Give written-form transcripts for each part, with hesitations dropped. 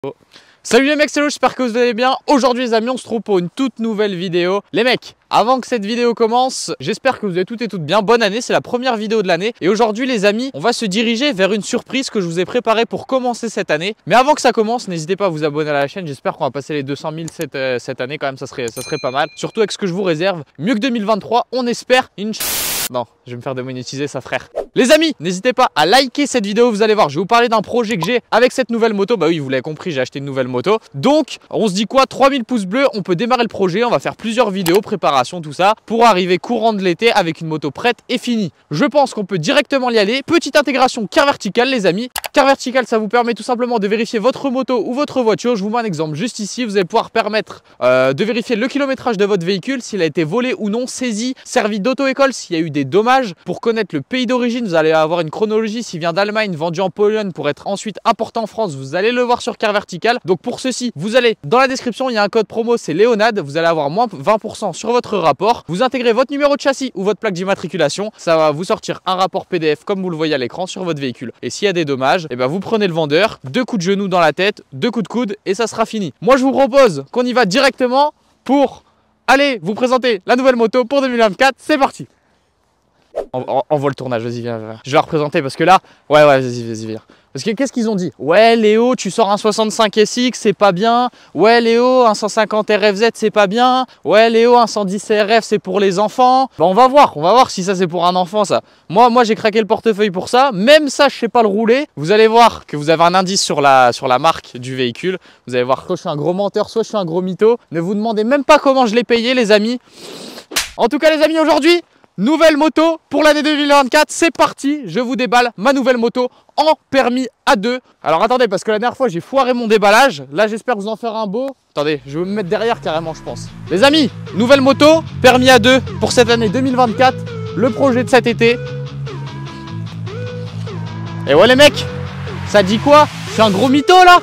Oh. Salut les mecs, c'est Lo, j'espère que vous allez bien. Aujourd'hui les amis, on se retrouve pour une toute nouvelle vidéo. Les mecs, avant que cette vidéo commence, j'espère que vous allez toutes et toutes bien. Bonne année, c'est la première vidéo de l'année. Et aujourd'hui les amis, on va se diriger vers une surprise que je vous ai préparée pour commencer cette année. Mais avant que ça commence, n'hésitez pas à vous abonner à la chaîne. J'espère qu'on va passer les 200 000 cette année quand même, ça serait pas mal. Surtout avec ce que je vous réserve. Mieux que 2023, on espère. Non, je vais me faire démonétiser ça frère. Les amis, n'hésitez pas à liker cette vidéo, vous allez voir, je vais vous parler d'un projet que j'ai avec cette nouvelle moto. Bah oui, vous l'avez compris, j'ai acheté une nouvelle moto. Donc, on se dit quoi, 3000 pouces bleus, on peut démarrer le projet, on va faire plusieurs vidéos, préparation, tout ça, pour arriver courant de l'été avec une moto prête et finie. Je pense qu'on peut directement y aller. Petite intégration car verticale les amis. Car verticale, ça vous permet tout simplement de vérifier votre moto ou votre voiture. Je vous mets un exemple juste ici, vous allez pouvoir permettre de vérifier le kilométrage de votre véhicule, s'il a été volé ou non, saisi, servi d'auto-école, s'il y a eu des dommages. Pour connaître le pays d'origine, vous allez avoir une chronologie, s'il vient d'Allemagne, vendu en Pologne pour être ensuite importé en France, vous allez le voir sur Car Vertical. Donc pour ceci, vous allez dans la description, il y a un code promo, c'est Léonade, vous allez avoir moins 20% sur votre rapport. Vous intégrez votre numéro de châssis ou votre plaque d'immatriculation, ça va vous sortir un rapport PDF comme vous le voyez à l'écran sur votre véhicule. Et s'il y a des dommages, et ben vous prenez le vendeur, 2 coups de genou dans la tête, 2 coups de coude et ça sera fini. Moi je vous propose qu'on y va directement pour aller vous présenter la nouvelle moto pour 2024, c'est parti. On voit le tournage, vas-y viens. Je vais la représenter parce que là, ouais vas-y viens. Parce que qu'est-ce qu'ils ont dit? Ouais Léo, tu sors un 65 SX, c'est pas bien. Ouais Léo, un 150 RFZ, c'est pas bien. Ouais Léo, un 110 CRF, c'est pour les enfants. Bah, on va voir si ça c'est pour un enfant ça. Moi j'ai craqué le portefeuille pour ça. Même ça, je sais pas le rouler. Vous allez voir que vous avez un indice sur la marque du véhicule. Vous allez voir que je suis un gros menteur, soit je suis un gros mytho. Ne vous demandez même pas comment je l'ai payé les amis. En tout cas les amis, aujourd'hui, nouvelle moto pour l'année 2024, c'est parti, je vous déballe ma nouvelle moto en permis A2. Alors attendez, parce que la dernière fois j'ai foiré mon déballage, là j'espère vous en faire un beau. Attendez, je vais me mettre derrière carrément je pense. Les amis, nouvelle moto, permis A2 pour cette année 2024, le projet de cet été. Et ouais les mecs, ça dit quoi? Je suis un gros mytho là?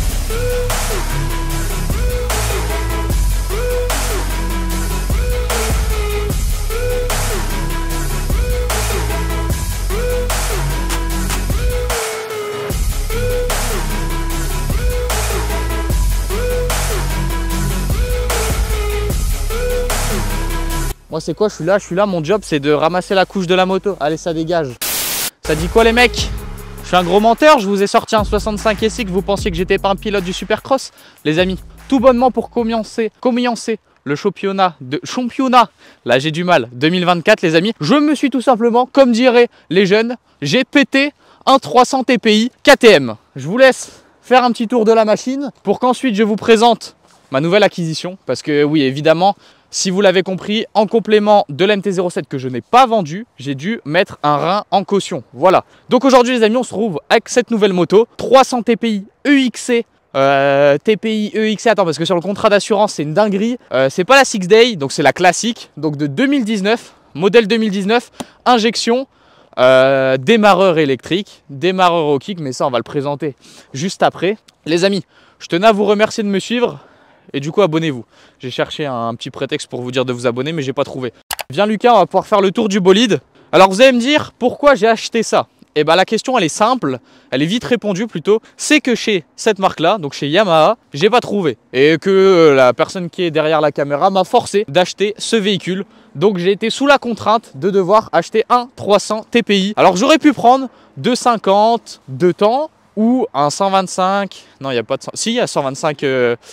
Moi c'est quoi, je suis là, mon job c'est de ramasser la couche de la moto. Allez ça dégage. Ça dit quoi les mecs? Je suis un gros menteur, je vous ai sorti un 65 SX, vous pensiez que j'étais pas un pilote du Supercross? Les amis, tout bonnement pour commencer le championnat, là j'ai du mal, 2024 les amis. Je me suis tout simplement, comme diraient les jeunes, j'ai pété un 300 TPI KTM. Je vous laisse faire un petit tour de la machine pour qu'ensuite je vous présente ma nouvelle acquisition. Parce que oui évidemment, si vous l'avez compris, en complément de l'MT-07 que je n'ai pas vendu, j'ai dû mettre un rein en caution. Voilà. Donc aujourd'hui les amis, on se retrouve avec cette nouvelle moto, 300 TPI EXC. TPI EXC, attends parce que sur le contrat d'assurance c'est une dinguerie. C'est pas la 6 Day, donc c'est la classique. Donc de 2019, modèle 2019, injection, démarreur électrique, démarreur au kick, mais ça on va le présenter juste après. Les amis, je tenais à vous remercier de me suivre. Et du coup abonnez-vous. J'ai cherché un petit prétexte pour vous dire de vous abonner mais j'ai pas trouvé. Viens Lucas, on va pouvoir faire le tour du bolide. Alors vous allez me dire pourquoi j'ai acheté ça. Et bien la question elle est simple, elle est vite répondue plutôt. C'est que chez cette marque là, donc chez Yamaha, j'ai pas trouvé. Et que la personne qui est derrière la caméra m'a forcé d'acheter ce véhicule. Donc j'ai été sous la contrainte de devoir acheter un 300 TPI. Alors j'aurais pu prendre 250 de temps ou un 125. Non il n'y a pas de... Si il y a 125...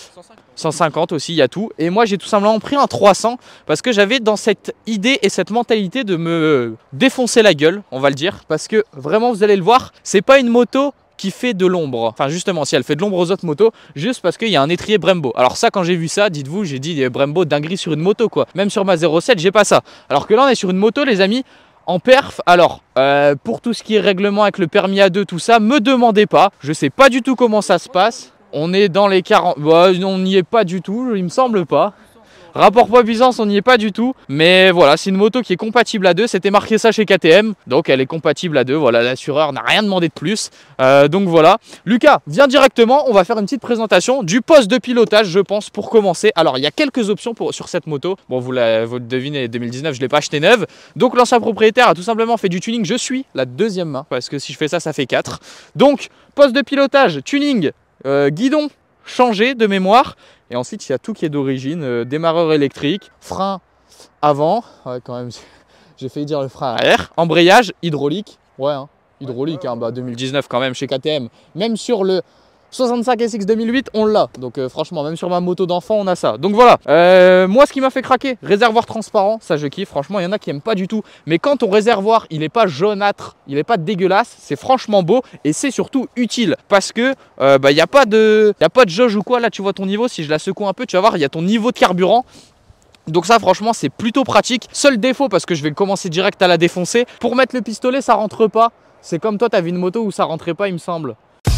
150 aussi, il y a tout. Et moi, j'ai tout simplement pris un 300 parce que j'avais dans cette idée et cette mentalité de me défoncer la gueule, on va le dire. Parce que vraiment, vous allez le voir, c'est pas une moto qui fait de l'ombre. Enfin, justement, si elle fait de l'ombre aux autres motos, juste parce qu'il y a un étrier Brembo. Alors ça, quand j'ai vu ça, dites-vous, j'ai dit Brembo dinguerie sur une moto, quoi. Même sur ma 07, j'ai pas ça. Alors que là, on est sur une moto, les amis, en perf. Alors, pour tout ce qui est règlement avec le permis A2, tout ça, me demandez pas. Je sais pas du tout comment ça se passe. On est dans les 40... Bah, on n'y est pas du tout, il me semble pas. Rapport poids-puissance, on n'y est pas du tout. Mais voilà, c'est une moto qui est compatible à 2. C'était marqué ça chez KTM. Donc elle est compatible à 2. Voilà, l'assureur n'a rien demandé de plus. Donc voilà. Lucas, viens directement. On va faire une petite présentation du poste de pilotage, je pense, pour commencer. Alors, il y a quelques options sur cette moto. Bon, vous le devinez, 2019, je ne l'ai pas acheté neuve. Donc l'ancien propriétaire a tout simplement fait du tuning. Je suis la deuxième main. Parce que si je fais ça, ça fait 4. Donc, poste de pilotage, tuning, guidon, changé de mémoire. Et ensuite, il y a tout qui est d'origine. Démarreur électrique, frein avant. Ouais, quand même, j'ai failli dire le frein arrière. Embrayage hydraulique. Ouais, hein, hydraulique, hein, bah 2019 quand même chez KTM. Même sur le 65 SX 2008, on l'a. Donc franchement, même sur ma moto d'enfant, on a ça. Donc voilà, moi ce qui m'a fait craquer, réservoir transparent, ça je kiffe. Franchement, il y en a qui n'aiment pas du tout. Mais quand ton réservoir, il n'est pas jaunâtre, il n'est pas dégueulasse, c'est franchement beau et c'est surtout utile. Parce que il n'y a pas de jauge ou quoi. Là, tu vois ton niveau, si je la secoue un peu, tu vas voir, il y a ton niveau de carburant. Donc ça franchement c'est plutôt pratique. Seul défaut, parce que je vais commencer direct à la défoncer, pour mettre le pistolet ça rentre pas. C'est comme toi, tu avais une moto où ça rentrait pas, il me semble.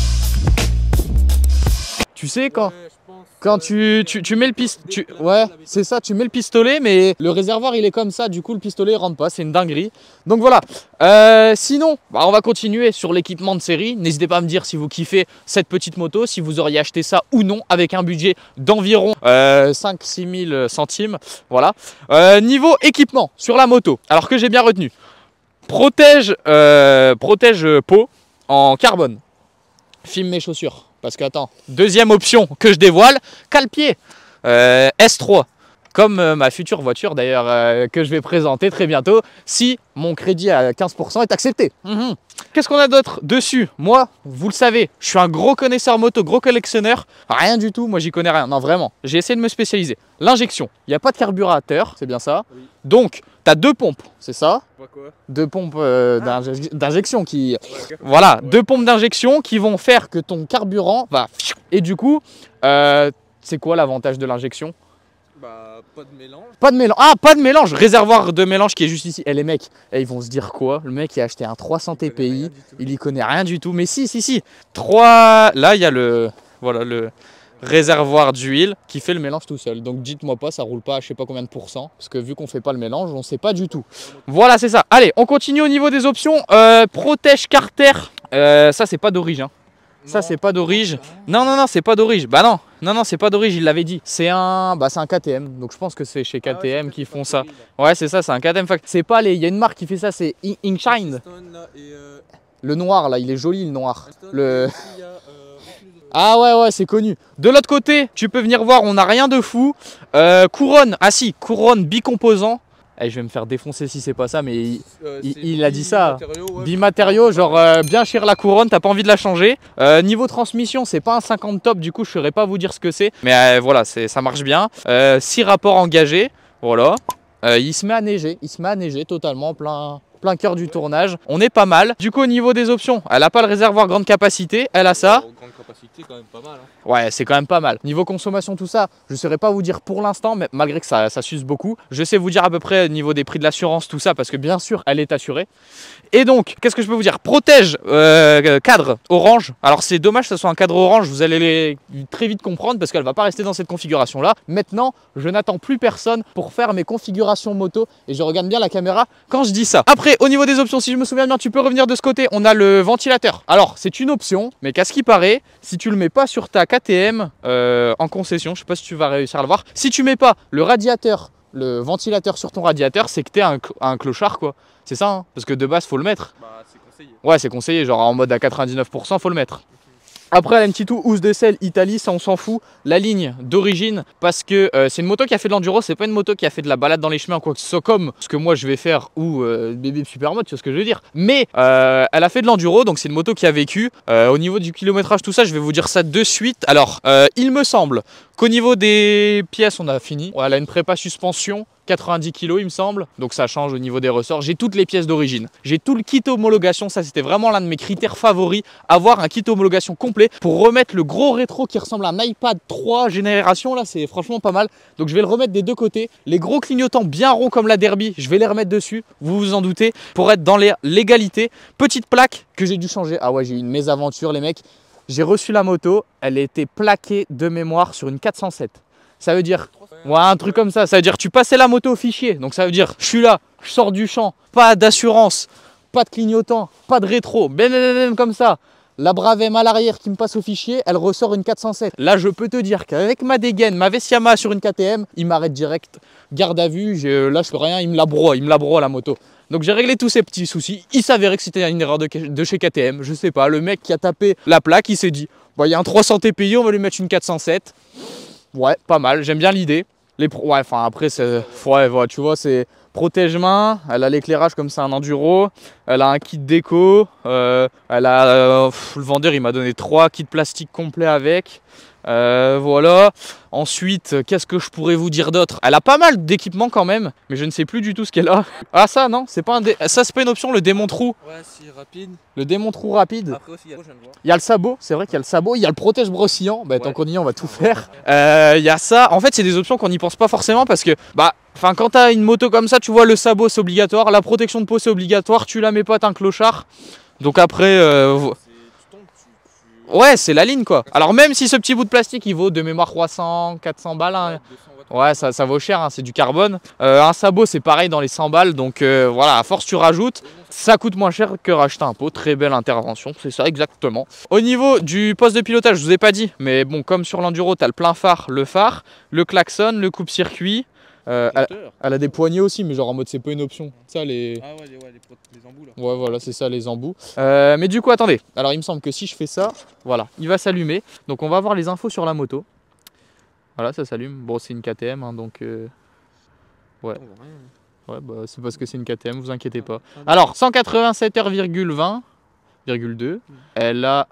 Tu sais quand tu mets le pistolet, ouais c'est ça, tu mets le pistolet mais le réservoir il est comme ça, du coup le pistolet il rentre pas, c'est une dinguerie. Donc voilà, sinon on va continuer sur l'équipement de série. N'hésitez pas à me dire si vous kiffez cette petite moto, si vous auriez acheté ça ou non avec un budget d'environ 5-6 000 centimes. Voilà, niveau équipement sur la moto, alors que j'ai bien retenu, protège peau en carbone, filme mes chaussures. Parce que, attends, deuxième option que je dévoile, cale-pied S3. Comme ma future voiture d'ailleurs que je vais présenter très bientôt, si mon crédit à 15% est accepté. Qu'est-ce qu'on a d'autre dessus? Moi, vous le savez, je suis un gros connaisseur moto, gros collectionneur. Rien du tout, moi j'y connais rien. Non, vraiment, j'ai essayé de me spécialiser. L'injection, il n'y a pas de carburateur, c'est bien ça. Oui. Donc, tu as deux pompes, c'est ça? Quoi? Deux pompes d'injection qui... Ouais, voilà, deux pompes d'injection qui vont faire que ton carburant va... Et du coup, c'est quoi l'avantage de l'injection? Bah, pas de mélange. Pas de mélange. Ah, pas de mélange. Réservoir de mélange qui est juste ici. Et les mecs, ils vont se dire quoi? Le mec, il a acheté un 300 TPI. Il y connaît rien du tout. Mais si. 3... Là, il y a le... Voilà, le réservoir d'huile qui fait le mélange tout seul. Donc, dites-moi pas, ça roule pas à je sais pas combien de pourcents. Parce que vu qu'on fait pas le mélange, on sait pas du tout. Voilà, c'est ça. Allez, on continue au niveau des options. Protège carter. Ça, c'est pas d'origine. Ça c'est pas d'origine. Non, c'est pas d'origine. Bah non, c'est pas d'origine, il l'avait dit. C'est un KTM. Donc je pense que c'est chez KTM qui font ça. Ouais, c'est ça, c'est un KTM. C'est pas les... Il y a une marque qui fait ça, c'est Inkshine. Le noir là, il est joli le noir. Ah ouais, c'est connu. De l'autre côté, tu peux venir voir, on n'a rien de fou. Couronne, couronne bicomposant. je vais me faire défoncer si c'est pas ça, mais il a dit ça. Ouais. Bimatériaux, genre bien cher la couronne, t'as pas envie de la changer. Niveau transmission, c'est pas un 50 top, du coup je saurais pas vous dire ce que c'est. Mais voilà, ça marche bien. 6 rapports engagés, voilà. Il se met à neiger totalement, plein cœur du tournage. On est pas mal. Du coup au niveau des options, elle a pas le réservoir grande capacité, elle a ça. Grande capacité quand même pas mal. Hein. Ouais, c'est quand même pas mal. Niveau consommation, tout ça, je ne saurais pas vous dire pour l'instant, mais malgré que ça s'use beaucoup. Je sais vous dire à peu près au niveau des prix de l'assurance, tout ça, parce que bien sûr, elle est assurée. Et donc, qu'est-ce que je peux vous dire? Protège cadre orange. Alors c'est dommage que ce soit un cadre orange, vous allez très vite comprendre parce qu'elle ne va pas rester dans cette configuration-là. Maintenant, je n'attends plus personne pour faire mes configurations moto et je regarde bien la caméra quand je dis ça. Après, au niveau des options, si je me souviens bien, tu peux revenir de ce côté. On a le ventilateur. Alors, c'est une option, mais qu'à ce qui paraît, si tu le mets pas sur ta KTM en concession, je sais pas si tu vas réussir à le voir. Si tu mets pas le radiateur, le ventilateur sur ton radiateur, c'est que tu es un clochard quoi. C'est ça, hein, parce que de base, faut le mettre. Bah, c'est conseillé. Ouais, c'est conseillé, genre en mode à 99%, faut le mettre. Après, elle a une petite housse de selle Italie, ça on s'en fout. La ligne d'origine, parce que c'est une moto qui a fait de l'enduro, c'est pas une moto qui a fait de la balade dans les chemins, quoi que ce soit comme ce que moi je vais faire ou bébé supermode, tu vois ce que je veux dire. Mais elle a fait de l'enduro, donc c'est une moto qui a vécu. Au niveau du kilométrage, tout ça, je vais vous dire ça de suite. Alors, il me semble qu'au niveau des pièces, on a fini. Ouais, elle a une prépa suspension. 90 kg il me semble, donc ça change au niveau des ressorts. J'ai toutes les pièces d'origine, j'ai tout le kit homologation, ça c'était vraiment l'un de mes critères favoris, avoir un kit homologation complet pour remettre le gros rétro qui ressemble à un iPad 3 génération, là c'est franchement pas mal. Donc je vais le remettre des deux côtés, les gros clignotants bien ronds comme la Derby, je vais les remettre dessus, vous vous en doutez, pour être dans les légalités. Petite plaque que j'ai dû changer, ah ouais j'ai eu une mésaventure les mecs, j'ai reçu la moto, elle était plaquée de mémoire sur une 407. Ça veut dire, ouais, un truc comme ça, ça veut dire tu passais la moto au fichier, donc ça veut dire je suis là, je sors du champ, pas d'assurance, pas de clignotant, pas de rétro, comme ça. La Bravem à l'arrière qui me passe au fichier, elle ressort une 407. Là, je peux te dire qu'avec ma dégaine, ma Vessiama sur une KTM, il m'arrête direct, garde à vue, je lâche rien, il me la broie la moto. Donc j'ai réglé tous ces petits soucis. Il s'avérait que c'était une erreur de chez KTM, je sais pas, le mec qui a tapé la plaque, il s'est dit Bon, il y a un 300 TPI, on va lui mettre une 407. Ouais, pas mal, j'aime bien l'idée. Ouais, enfin après, ouais, tu vois, c'est protège-main, elle a l'éclairage comme c'est un enduro, elle a un kit déco, elle a, le vendeur il m'a donné 3 kits plastiques complets avec. Voilà. Ensuite, qu'est-ce que je pourrais vous dire d'autre? Elle a pas mal d'équipements quand même, mais je ne sais plus du tout ce qu'elle a. Ah ça non, c'est pas ça c'est pas une option, le démonte-roue. Ouais, si, rapide. Le démonte-roue rapide. Après aussi, je viens de voir. Il y a le sabot, c'est vrai qu'il y a le sabot, il y a le protège brossillant. Bah, tant qu'on y est, on va tout faire. Ouais. Il y a ça. En fait, c'est des options qu'on n'y pense pas forcément parce que, enfin, quand t'as une moto comme ça, tu vois, le sabot c'est obligatoire, la protection de peau c'est obligatoire, tu la mets pas, t'es un clochard. Donc après, ouais, c'est la ligne quoi. Alors même si ce petit bout de plastique il vaut de mémoire 300, 400 balles, hein. Ouais, ça vaut cher, hein, c'est du carbone. Un sabot c'est pareil dans les 100 balles, donc voilà, à force tu rajoutes, ça coûte moins cher que racheter un pot. Très belle intervention, c'est ça exactement. Au niveau du poste de pilotage, je vous ai pas dit, mais bon, comme sur l'enduro, tu as le plein phare, le klaxon, le coupe-circuit. Elle a des poignées aussi, mais genre en mode c'est pas une option. Ça, les... Ah ouais, les embouts là. Ouais, voilà, c'est ça, les embouts. Mais du coup, attendez. Alors, il me semble que si je fais ça, voilà, il va s'allumer. Donc, on va avoir les infos sur la moto. Voilà, ça s'allume. Bon, c'est une KTM, hein, donc... Ouais. Ouais, bah, c'est parce que c'est une KTM, vous inquiétez pas. Alors, 187 heures,2. Elle a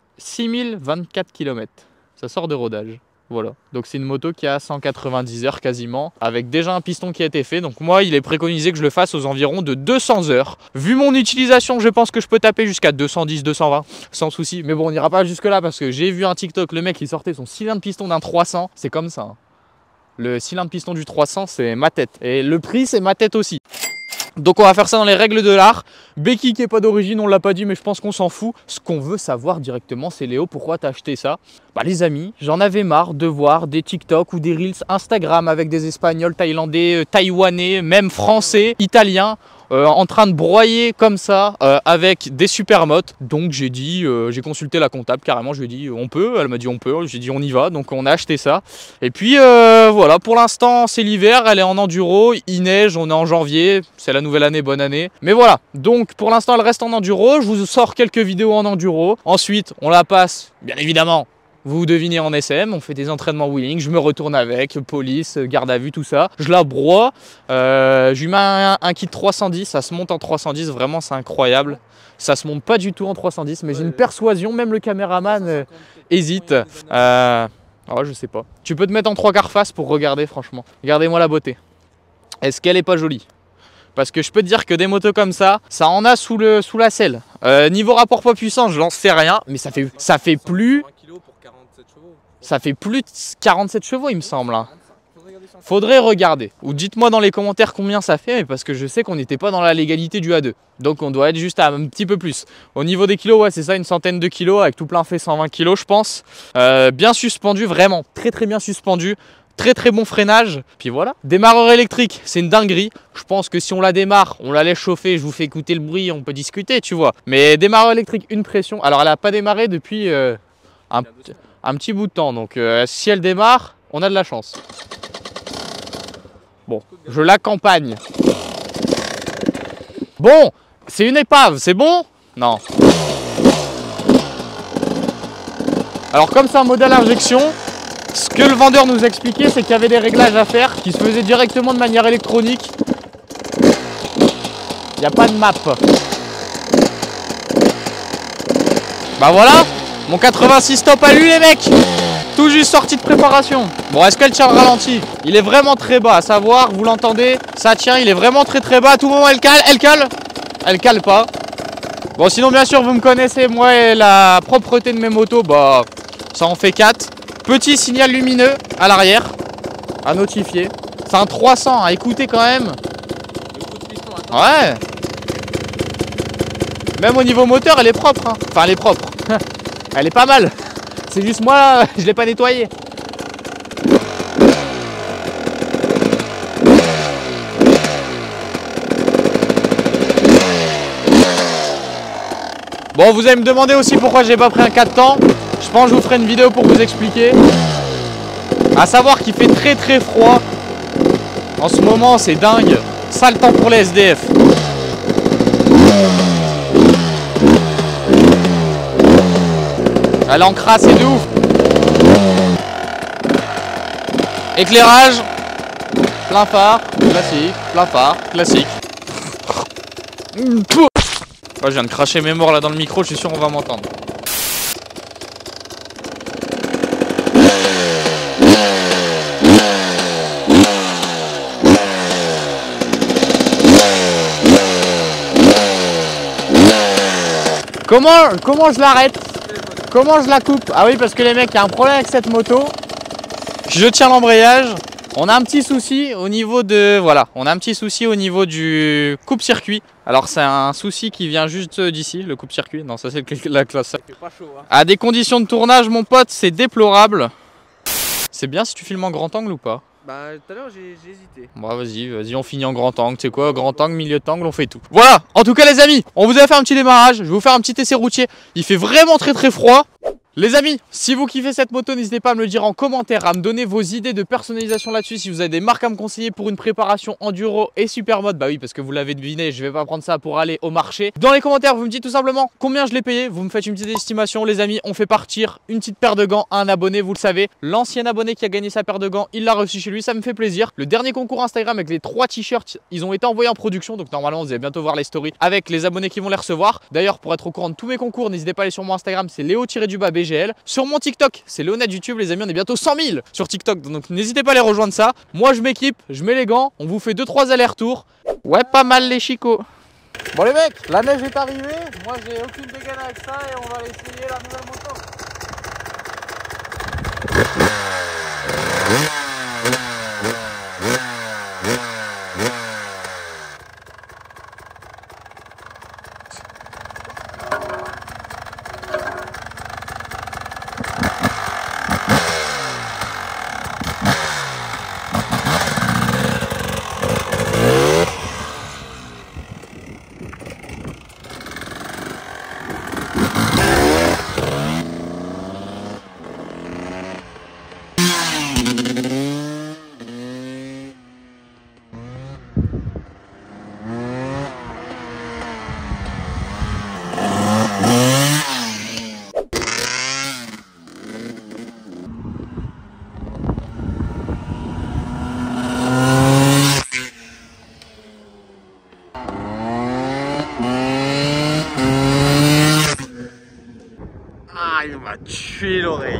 6024 km. Ça sort de rodage. Voilà, donc c'est une moto qui a 190 heures quasiment, avec déjà un piston qui a été fait. Donc moi, il est préconisé que je le fasse aux environs de 200 heures. Vu mon utilisation, je pense que je peux taper jusqu'à 210, 220, sans souci. Mais bon, on n'ira pas jusque là parce que j'ai vu un TikTok, le mec il sortait son cylindre piston d'un 300. C'est comme ça, hein. Le cylindre piston du 300, c'est ma tête. Et le prix, c'est ma tête aussi. Donc on va faire ça dans les règles de l'art. Béquille qui n'est pas d'origine, on l'a pas dit, mais je pense qu'on s'en fout. Ce qu'on veut savoir directement, c'est Léo, pourquoi t'as acheté ça? Bah les amis, j'en avais marre de voir des TikTok ou des Reels Instagram avec des Espagnols, Thaïlandais, Taïwanais, même Français, Italiens, en train de broyer comme ça avec des super motos. Donc j'ai dit, j'ai consulté la comptable carrément, je lui ai dit on peut, elle m'a dit on peut, j'ai dit on y va, donc on a acheté ça. Et puis voilà, pour l'instant c'est l'hiver, elle est en enduro, il neige, on est en janvier, c'est la nouvelle année, bonne année. Mais voilà, donc pour l'instant elle reste en enduro, je vous sors quelques vidéos en enduro. Ensuite on la passe, bien évidemment, vous devinez, en SM, on fait des entraînements wheeling, je me retourne avec, police, garde à vue, tout ça. Je la broie, je lui mets un kit 310, ça se monte en 310, vraiment c'est incroyable. Ça se monte pas du tout en 310, mais j'ai une persuasion, même le caméraman hésite. Oh, je sais pas. Tu peux te mettre en 3/4 face pour regarder, franchement. Regardez-moi la beauté. Est-ce qu'elle est pas jolie? Parce que je peux te dire que des motos comme ça en a sous la selle. Niveau rapport poids puissance, je n'en sais rien, mais ça fait plus... Ça fait plus de 47 chevaux, il me semble. Hein. Faudrait regarder. Ou dites-moi dans les commentaires combien ça fait, mais parce que je sais qu'on n'était pas dans la légalité du A2. Donc on doit être juste à un petit peu plus. Au niveau des kilos, ouais, c'est ça, une centaine de kilos, avec tout plein fait 120 kilos, je pense. Bien suspendu, vraiment très très bien suspendu. Très très bon freinage. Puis voilà. Démarreur électrique, c'est une dinguerie. Je pense que si on la démarre, on la laisse chauffer, je vous fais écouter le bruit, on peut discuter, tu vois. Mais démarreur électrique, une pression. Alors elle n'a pas démarré depuis un petit bout de temps. Donc si elle démarre, on a de la chance. Bon, je l'accompagne. Bon, c'est une épave, c'est bon? Non. Alors comme c'est un modèle injection, ce que le vendeur nous expliquait, c'est qu'il y avait des réglages à faire qui se faisaient directement de manière électronique. Il n'y a pas de map. Bah voilà, mon 86 top à lui les mecs. Tout juste sorti de préparation. Bon, est-ce qu'elle tient le ralenti? Il est vraiment très bas, à savoir, vous l'entendez, ça tient, il est vraiment très très bas. À tout moment elle cale, elle cale pas. Bon, sinon bien sûr vous me connaissez, moi et la propreté de mes motos, bah ça en fait 4. Petit signal lumineux à l'arrière, à notifier. C'est un 300, à écouter quand même. Ouais. Même au niveau moteur, elle est propre. Hein. Enfin, elle est propre. Elle est pas mal. C'est juste moi, je l'ai pas nettoyé. Bon, vous allez me demander aussi pourquoi j'ai pas pris un 4 temps. Je pense que je vous ferai une vidéo pour vous expliquer. À savoir qu'il fait très très froid. En ce moment, c'est dingue. Sale temps pour les SDF. Elle encrasse de ouf. Éclairage, plein phare, classique, plein phare, classique. Oh, je viens de cracher mes morts là dans le micro, je suis sûr on va m'entendre. Comment je l'arrête? Comment je la coupe? Ah oui, parce que les mecs, il y a un problème avec cette moto. Je tiens l'embrayage. On a un petit souci au niveau de... Voilà, on a un petit souci au niveau du coupe-circuit. Alors c'est un souci qui vient juste d'ici, le coupe-circuit. Non, ça c'est la classe. Ça fait pas chaud, hein. À des conditions de tournage, mon pote, c'est déplorable. C'est bien si tu filmes en grand angle ou pas? Bah tout à l'heure j'ai hésité. Bon vas-y, on finit en grand angle, tu sais quoi, grand angle, milieu de angle, on fait tout. Voilà, en tout cas les amis, on vous a fait un petit démarrage, je vais vous faire un petit essai routier. Il fait vraiment très froid. Les amis, si vous kiffez cette moto, n'hésitez pas à me le dire en commentaire, à me donner vos idées de personnalisation là-dessus. Si vous avez des marques à me conseiller pour une préparation enduro et super mode, bah oui, parce que vous l'avez deviné, je vais pas prendre ça pour aller au marché. Dans les commentaires, vous me dites tout simplement combien je l'ai payé. Vous me faites une petite estimation, les amis. On fait partir une petite paire de gants à un abonné, vous le savez. L'ancien abonné qui a gagné sa paire de gants, il l'a reçu chez lui, ça me fait plaisir. Le dernier concours Instagram avec les 3 t-shirts, ils ont été envoyés en production, donc normalement vous allez bientôt voir les stories avec les abonnés qui vont les recevoir. D'ailleurs, pour être au courant de tous mes concours, n'hésitez pas à aller sur mon Instagram, c'est Léo-BGL. Sur mon TikTok, c'est Léonard YouTube, les amis, on est bientôt 100 000 sur TikTok, donc n'hésitez pas à les rejoindre ça. Moi je m'équipe, je mets les gants, on vous fait 2-3 allers-retours. Ouais, pas mal les chicots. Bon les mecs, la neige est arrivée, moi j'ai aucune dégaine avec ça et on va aller essayer la nouvelle moto. Ah, il m'a tué l'oreille.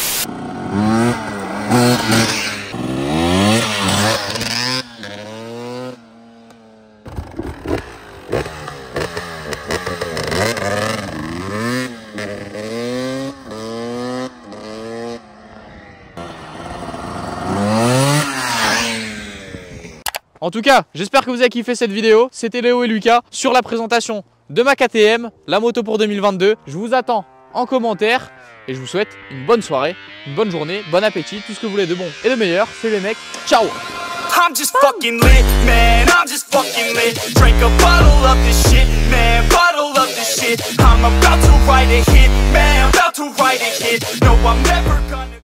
En tout cas, j'espère que vous avez kiffé cette vidéo. C'était Léo et Lucas sur la présentation de ma KTM, la moto pour 2022. Je vous attends en commentaire et je vous souhaite une bonne soirée, une bonne journée, bon appétit, tout ce que vous voulez de bon et de meilleur. C'est les mecs, ciao. I'm just fucking lit, man, I'm just fucking lit. Drink a bottle of this shit, man, bottle of this shit. I'm about to write a hit, man, about to write a hit. No, I'm never gonna